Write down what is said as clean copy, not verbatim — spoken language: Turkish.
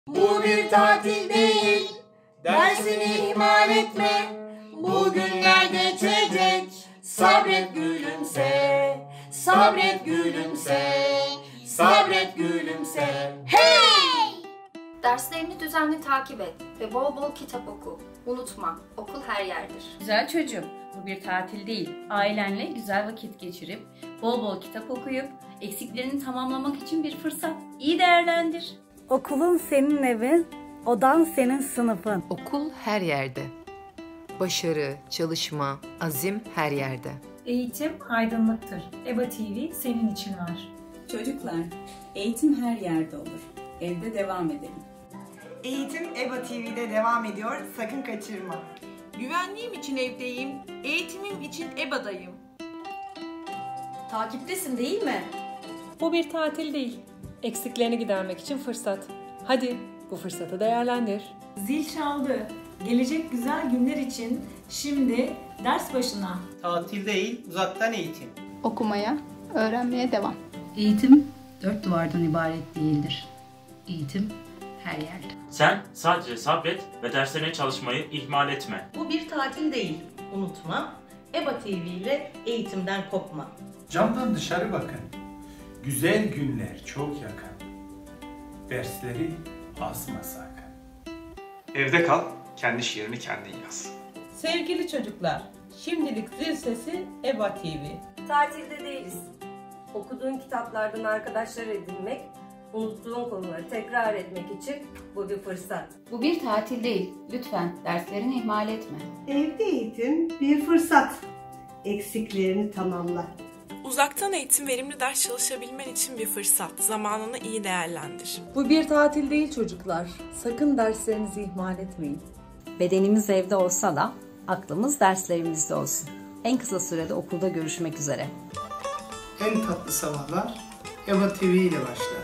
Bu bir tatil değil, dersini ihmal etme. Bu günler geçecek, sabret gülümse, sabret gülümse, sabret gülümse. Hey! Derslerini düzenli takip et ve bol bol kitap oku. Unutma, okul her yerdir. Güzel çocuğum, bu bir tatil değil. Ailenle güzel vakit geçirip, bol bol kitap okuyup, eksiklerini tamamlamak için bir fırsat. İyi değerlendir. Okulun senin evin, odan senin sınıfın. Okul her yerde. Başarı, çalışma, azim her yerde. Eğitim aydınlıktır. EBA TV senin için var. Çocuklar, eğitim her yerde olur. Evde devam edelim. Eğitim EBA TV'de devam ediyor, sakın kaçırma. Güvenliğim için evdeyim, eğitimim için EBA'dayım. Takiptesin değil mi? Bu bir tatil değil. Eksiklerini gidermek için fırsat. Hadi bu fırsatı değerlendir. Zil çaldı. Gelecek güzel günler için şimdi ders başına. Tatil değil, uzaktan eğitim. Okumaya, öğrenmeye devam. Eğitim dört duvardan ibaret değildir. Eğitim her yerde. Sen sadece sabret ve derslerine çalışmayı ihmal etme. Bu bir tatil değil, unutma. EBA TV ile eğitimden kopma. Camdan dışarı bakın. Güzel günler çok yakın. Dersleri asma sakın. Evde kal, kendi şiirini kendin yaz. Sevgili çocuklar, şimdilik zil sesi EBA TV. Tatilde değiliz. Okuduğun kitaplardan arkadaşlar edinmek, unuttuğun konuları tekrar etmek için bu bir fırsat. Bu bir tatil değil. Lütfen derslerini ihmal etme. Evde eğitim bir fırsat. Eksiklerini tamamla. Uzaktan eğitim verimli ders çalışabilmen için bir fırsat. Zamanını iyi değerlendir. Bu bir tatil değil çocuklar. Sakın derslerinizi ihmal etmeyin. Bedenimiz evde olsa da aklımız derslerimizde olsun. En kısa sürede okulda görüşmek üzere. En tatlı sabahlar EBA TV ile başlar.